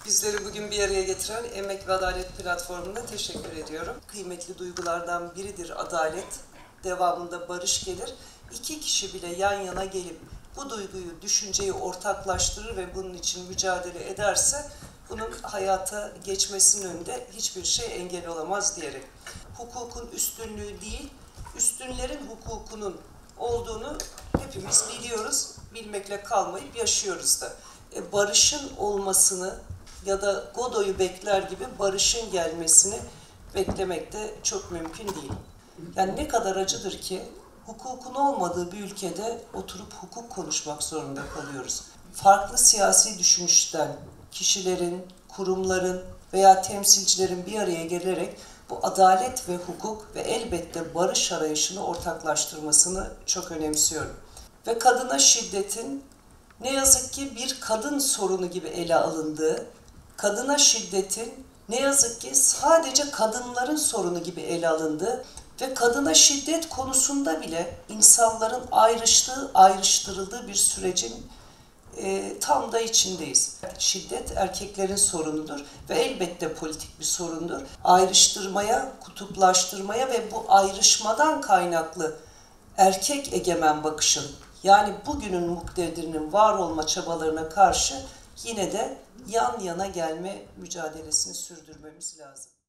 Bizleri bugün bir araya getiren Emek ve Adalet Platformu'na teşekkür ediyorum. Kıymetli duygulardan biridir adalet. Devamında barış gelir. İki kişi bile yan yana gelip bu duyguyu, düşünceyi ortaklaştırır ve bunun için mücadele ederse bunun hayata geçmesinin önünde hiçbir şey engel olamaz diyerek. Hukukun üstünlüğü değil, üstünlerin hukukunun olduğunu hepimiz biliyoruz. Bilmekle kalmayıp yaşıyoruz da. Barışın olmasını ya da Godoy'u bekler gibi barışın gelmesini beklemek de çok mümkün değil. Yani ne kadar acıdır ki hukukun olmadığı bir ülkede oturup hukuk konuşmak zorunda kalıyoruz. Farklı siyasi düşünüşten kişilerin, kurumların veya temsilcilerin bir araya gelerek bu adalet ve hukuk ve elbette barış arayışını ortaklaştırmasını çok önemsiyorum. Ve kadına şiddetin ne yazık ki bir kadın sorunu gibi ele alındığı, kadına şiddetin ne yazık ki sadece kadınların sorunu gibi ele alındığı ve kadına şiddet konusunda bile insanların ayrıştırıldığı bir sürecin tam da içindeyiz. Şiddet erkeklerin sorunudur ve elbette politik bir sorundur. Ayrıştırmaya, kutuplaştırmaya ve bu ayrışmadan kaynaklı erkek egemen bakışın, yani bugünün muktedirinin var olma çabalarına karşı yine de yan yana gelme mücadelesini sürdürmemiz lazım.